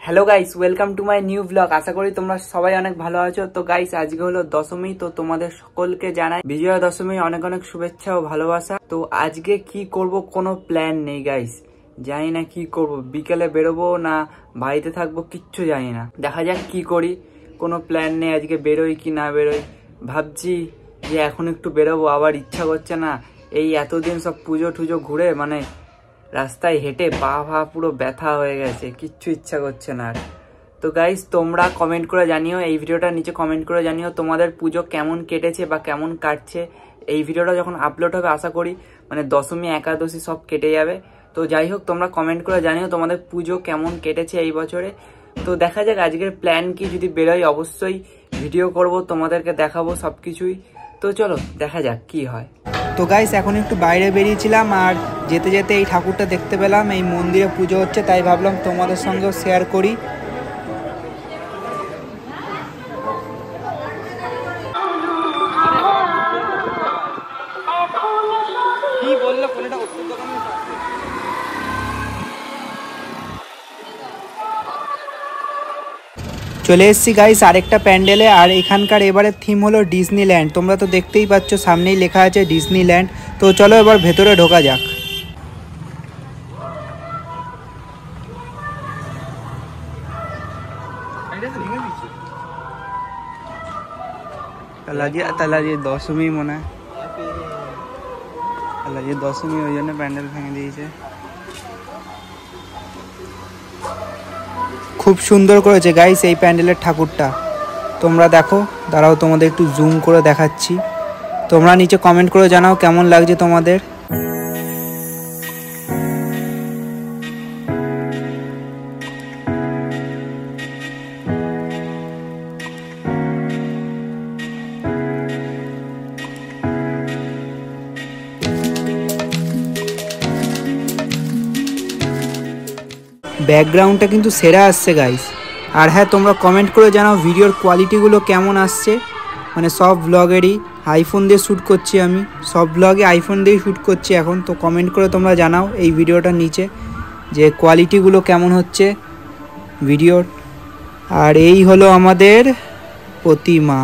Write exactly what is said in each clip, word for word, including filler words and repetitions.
Hello guys, welcome to my new blog. আশা করি তোমরা সবাই অনেক ভালো আছো। তো গাইস, আজকে হলো দশমী, তো তোমাদের সকলকে জানাই বিজয়া দশমী অনেক অনেক শুভেচ্ছা ও ভালোবাসা। তো আজকে কি করব কোনো প্ল্যান নেই গাইস, জানি না কি করব, বিকেলে বেরোবো না বাড়িতে থাকবো কিচ্ছু জানি না, দেখা যাক কি করি। কোনো প্ল্যান নেই আজকে বেরোই কি না বেরোই, ভাবছি যে এখন একটু বেরোবো, আবার ইচ্ছা করছে না। এই এতদিন সব পুজো টুজো ঘুরে মানে রাস্তায় হেঁটে পা পা পুরো ব্যথা হয়ে গেছে, কিচ্ছু ইচ্ছা করছে না আর। তো গাইস, তোমরা কমেন্ট করে জানিও, এই ভিডিওটার নিচে কমেন্ট করে জানিও তোমাদের পুজো কেমন কেটেছে বা কেমন কাটছে। এই ভিডিওটা যখন আপলোড হবে আশা করি মানে দশমী একাদশী সব কেটে যাবে। তো যাই হোক, তোমরা কমেন্ট করে জানিও তোমাদের পুজো কেমন কেটেছে এই বছরে। তো দেখা যাক আজকের প্ল্যান কি, যদি বেরোই অবশ্যই ভিডিও করব, তোমাদেরকে দেখাবো সব কিছুই। তো চলো দেখা যাক কি হয়। তো গাইস, এখন একটু বাইরে বেরিয়েছিলাম আর যেতে যেতে এই ঠাকুরটা দেখতে পেলাম, এই মন্দিরে পুজো হচ্ছে, তাই ভাবলাম তোমাদের সঙ্গেও শেয়ার করি। কি বললো কোনটা ওষুধ দোকানে চলে এসেছি গাইস আরেকটা প্যান্ডেলে, আর এখানকার এবারের থিম হলো ডিজনিল্যান্ড। তোমরা তো দেখতেই পাচ্ছ সামনেই লেখা আছে ডিজনিল্যান্ড। তো চলো এবার ভেতরে ঢোকা যাক। তাহলে দশমী মনে হয়, তাহলে দশমী ওই জন্য প্যান্ডেল ভেঙে দিয়েছে। খুব সুন্দর করেছে গাইস এই প্যান্ডেলের ঠাকুরটা, তোমরা দেখো। দাঁড়াও তোমাদের একটু জুম করে দেখাচ্ছি, তোমরা নিচে কমেন্ট করে জানাও কেমন লাগছে তোমাদের। ব্যাকগ্রাউন্ডটা কিন্তু সেরা আসছে গাইস। আর হ্যাঁ, তোমরা কমেন্ট করে জানাও ভিডিওর কোয়ালিটিগুলো কেমন আসছে। মানে সব ব্লগেরই আইফোন দিয়ে শ্যুট করছি আমি, সব ব্লগে আইফোন দিয়েই শ্যুট করছি এখন। তো কমেন্ট করে তোমরা জানাও এই ভিডিওটার নিচে যে কোয়ালিটিগুলো কেমন হচ্ছে ভিডিওর। আর এই হলো আমাদের প্রতিমা,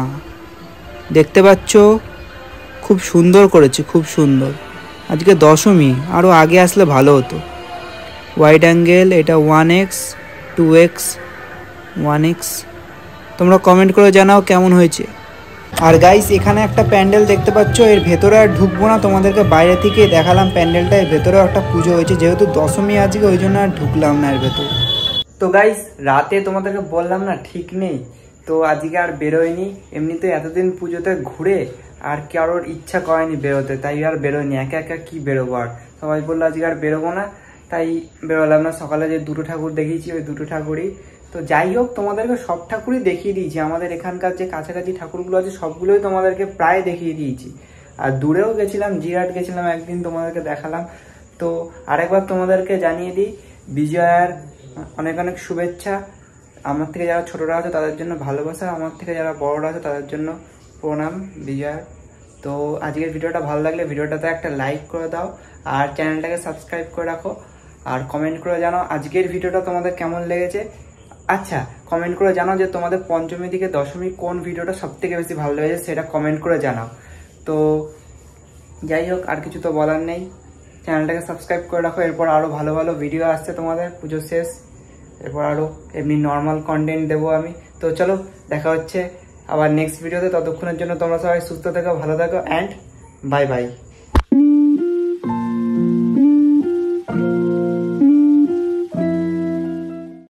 দেখতে পাচ্ছ খুব সুন্দর করেছে, খুব সুন্দর। আজকে দশমী, আরও আগে আসলে ভালো হতো। ওয়াইড অ্যাঙ্গেল, এটা one X, two X, one X. তোমরা কমেন্ট করে জানাও কেমন হয়েছে। আর গাইস, এখানে একটা প্যান্ডেল দেখতে পাচ্ছ, এর ভেতরে আর ঢুকবো না, তোমাদেরকে বাইরে থেকে দেখালাম প্যান্ডেলটা। এর ভেতরেও একটা পুজো হয়েছে, যেহেতু দশমী আজকে ওই জন্য আর ঢুকলাম না এর ভেতর। তো গাইস, রাতে তোমাদেরকে বললাম না ঠিক নেই, তো আজকে আর বেরোয়নি। এমনিতে এতদিন পুজোতে ঘুরে আর কারোর ইচ্ছা করেনি বেরোতে, তাই আর বেরোয়নি। একা একা কি বেরোবো, আর সবাই বললো আজকে আর বেরোবো না, তাই বেরোলাম না। সকালে যে দুটো ঠাকুর দেখিয়েছি ওই দুটো ঠাকুরই। তো যাই হোক, তোমাদেরকে সব ঠাকুরই দেখিয়ে দিয়েছি, আমাদের এখানকার যে কাছাকাছি ঠাকুরগুলো আছে সবগুলোই তোমাদেরকে প্রায় দেখিয়ে দিয়েছি। আর দূরেও গেছিলাম, জিরাট গেছিলাম একদিন, তোমাদেরকে দেখালাম। তো আরেকবার তোমাদেরকে জানিয়ে দিই বিজয়ার অনেক অনেক শুভেচ্ছা। আমার থেকে যারা ছোটরা আছে তাদের জন্য ভালোবাসা, আমার থেকে যারা বড়রা আছে তাদের জন্য প্রণাম বিজয়ার। তো আজকের ভিডিওটা ভালো লাগলে ভিডিওটাতে একটা লাইক করে দাও, আর চ্যানেলটাকে সাবস্ক্রাইব করে রাখো। আর কমেন্ট করে জানাও আজকের ভিডিওটা তোমাদের কেমন লেগেছে। আচ্ছা, কমেন্ট করে জানাও যে তোমাদের পঞ্চমী থেকে দশমী কোন ভিডিওটা সব থেকে বেশি ভালো লেগেছে, সেটা কমেন্ট করে জানাও। তো যাই হোক, আর কিছু তো বলার নেই, চ্যানেলটাকে সাবস্ক্রাইব করে রাখো। এরপর আরও ভালো ভালো ভিডিও আসছে তোমাদের পুজো শেষ, এরপর আরও এমনি নর্মাল কন্টেন্ট দেবো আমি। তো চলো দেখা হচ্ছে আবার নেক্সট ভিডিওতে। ততক্ষণের জন্য তোমরা সবাই সুস্থ থেকো, ভালো থাকো, অ্যান্ড বাই বাই।